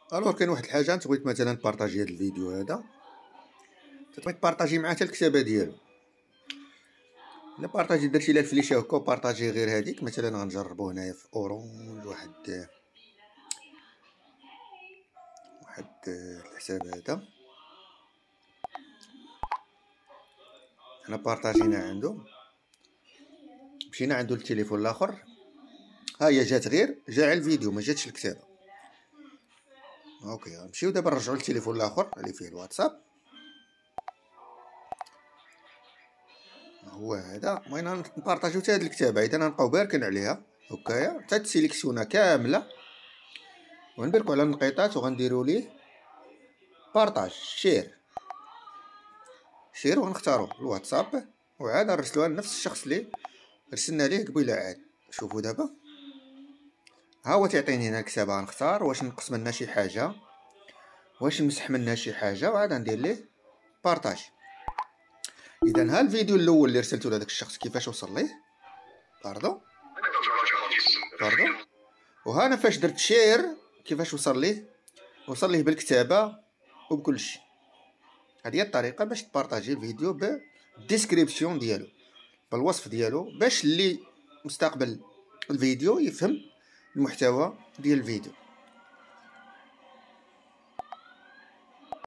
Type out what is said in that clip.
الوغ كاين واحد الحاجه انت بغيت مثلا تبارطاجي هذا الفيديو هذا، تبغي تبارطاجي معاه حتى الكتابه ديالو. الا بارطاجي درتي لها الفليشه هكا وبارطاجي غير هذيك، مثلا غنجربو هنايا في اورانج واحد الحساب هذا حنا بارطاجينا عنده، مشينا عنده التليفون الاخر، ها هي جات غير جا على الفيديو ما جاتش الكتابه. اوكي غنمشيو دابا نرجعو للتليفون الاخر اللي فيه الواتساب، هو هذا. بغينا نبارطاجيو حتى هاد الكتابه، اذا غنبقاو باركين عليها هكايا حتى تسيليكسيونا كامله، ونبركو على النقيطات وغنديرو ليه بارطاج شير وغنختارو الواتساب، وعاد نرسلوها لنفس الشخص اللي رسلنا ليه قبيله. عاد شوفوا دابا ها هو تيعطيني هنا الكتابه، غنختار واش نقص منها شي حاجه، واش نمسح منها شي حاجه، وعاد ندير ليه بارطاج. اذا ها الفيديو الاول اللي رسلته لهذاك الشخص كيفاش وصل ليه، باردو، وها انا فاش درت شير كيفاش وصل ليه بالكتابه وبكل شيء. هذه هي الطريقه باش تبارطاجي الفيديو بالديسكريبسيون ديالو، بالوصف ديالو، باش اللي مستقبل الفيديو يفهم المحتوى ديال الفيديو.